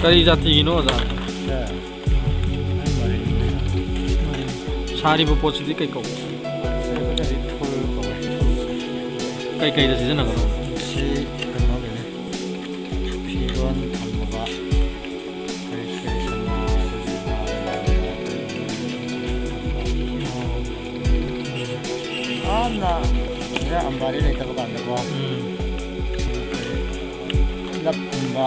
Kari jati no da. Sari bu pochi di kai ko. Kai kai da season na ko. Si kano ne. Piron thamba. Ana ya ambari ne ta kan da ko. Lap ba.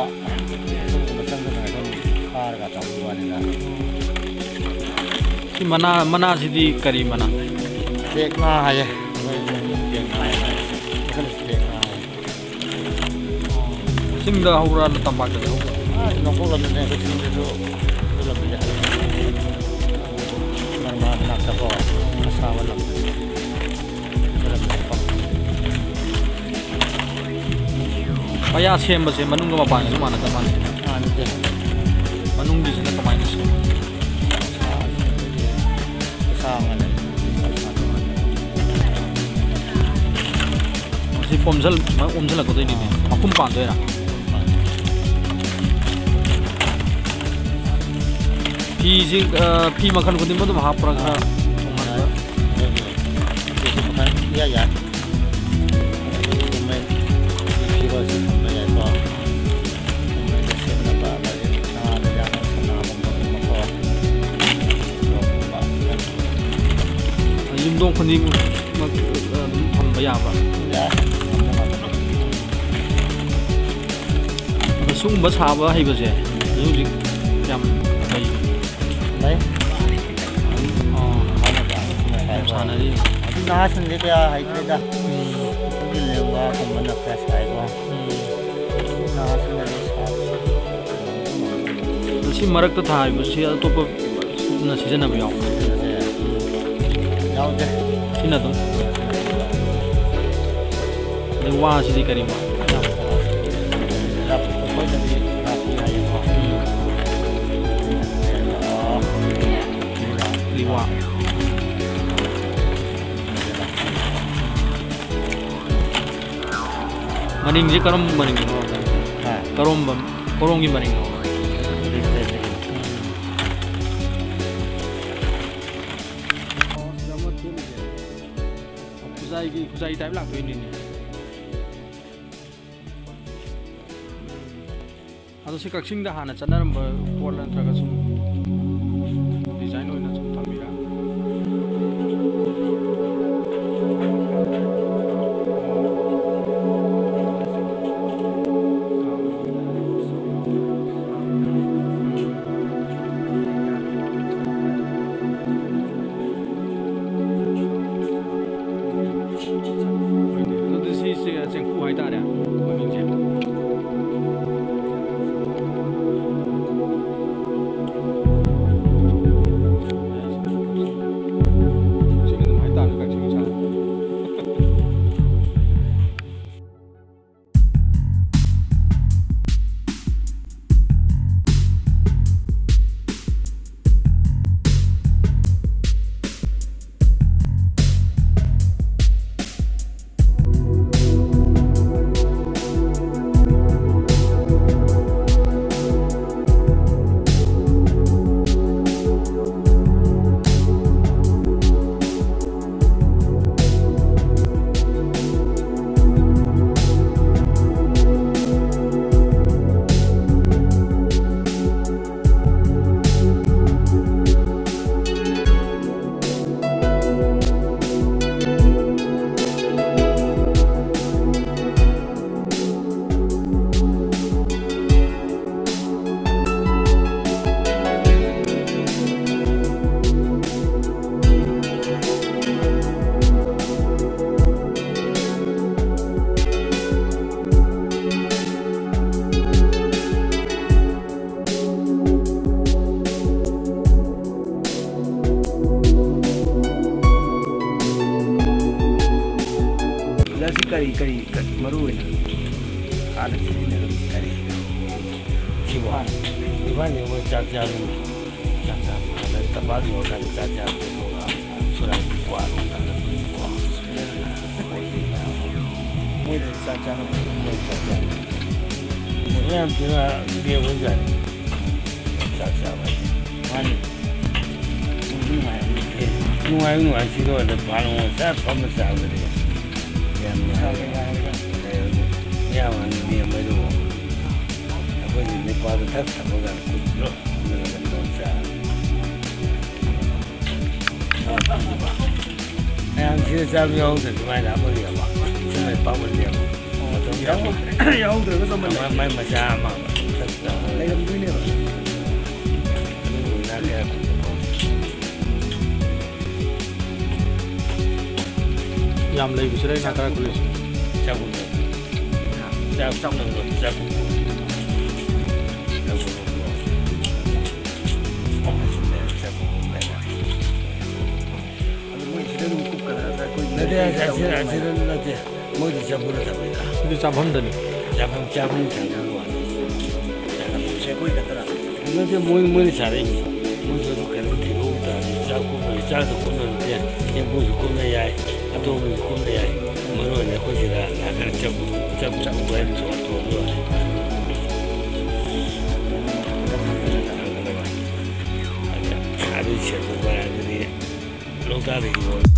Si mana sidi kari mana? Dek na aja. Sing dah hura tampak ke? Nongkrong lama ni aku sini tu lebih jahat. Normal nak tahu masalah lama. Payah siapa sih menung ke apa ni mana teman? Menung di sini kemana sih? Sangat. Masih pomsel aku tu ini. Aku pandai lah. Pi makan kundi mana tu mahap perang. Ya ya. Dong kundi bayar apa? Ya. Sung bahasa apa hei bahasa? Music jam baik. Baik. Oh, sana ni. Nah sendiri dia hei kita. Jadi lewat kemana fresh hei gua. Nah sendiri sah. Si marak tu thai bahasa atau apa? Nasi jenak biar. Jauh deh. Sini tu. Lewat sini kari mah. Lewat. Maning je karom maning. Karom ki maning. Kuzai type lah tu ini ni. Atau si kaksing dah hana cendera berpolan terkasum design itu nak cuma tambah. kari maru ini ada sini ada kari Iwan yang mau jajan ada tempat yang akan jajan surat buat mulai jajan yang dia dia bukan chava. Mani. Nuai siro da palong sa pama chava de. Ya wan ni mai do. Apo ni pa da thak thamaga kutro. Na da sa. Anh chưa sao nhau thì mai đã bao giờ mà mai bao nhiêu điểm không được cái xong mình mai mà ra mà lấy làm cái này làm lấy cái đấy là cái gì chào mừng chào xong rồi chào mừng Nanti hasilnya nanti mau dicampur tapi dah. itu cabang dan Cabang jangan luar. saya koi kata Nanti mau dicari, mau suatu kalau kilo dah, jago pun dia, yang mau hukum dia, atau mau hukum dia, mana ni kau kira akan cabut buat sesuatu luar. Ada siapa barang ni, long tadi.